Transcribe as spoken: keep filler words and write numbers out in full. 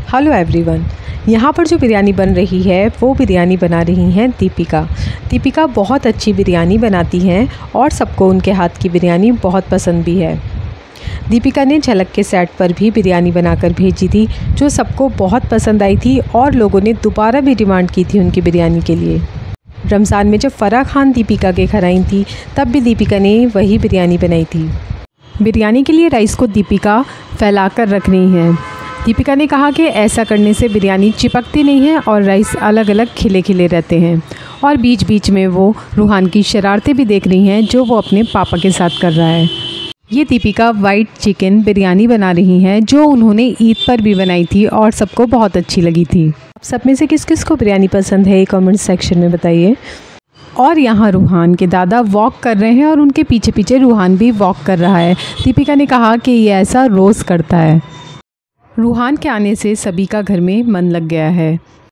Hello everyone. यहाँ पर जो बिरयानी बन रही है वो बिरयानी बना रही हैं दीपिका। दीपिका बहुत अच्छी बिरयानी बनाती हैं और सबको उनके हाथ की बिरयानी बहुत पसंद भी है। दीपिका ने झलक के सेट पर भी बिरयानी बनाकर भेजी थी जो सबको बहुत पसंद आई थी और लोगों ने दोबारा भी डिमांड की थी उनकी बिरयानी के लिए। रमज़ान में जब फ़राह खान दीपिका के घर आई थी तब भी दीपिका ने वही बिरयानी बनाई थी। बिरयानी के लिए राइस को दीपिका फैलाकर रख रही हैं। दीपिका ने कहा कि ऐसा करने से बिरयानी चिपकती नहीं है और राइस अलग अलग खिले खिले रहते हैं। और बीच बीच में वो रूहान की शरारतें भी देख रही हैं जो वो अपने पापा के साथ कर रहा है। ये दीपिका वाइट चिकन बिरयानी बना रही हैं जो उन्होंने ईद पर भी बनाई थी और सबको बहुत अच्छी लगी थी। आप सब में से किस किस को बिरयानी पसंद है कमेंट सेक्शन में बताइए। और यहाँ रूहान के दादा वॉक कर रहे हैं और उनके पीछे पीछे रूहान भी वॉक कर रहा है। दीपिका ने कहा कि ये ऐसा रोज़ करता है। रूहान के आने से सभी का घर में मन लग गया है।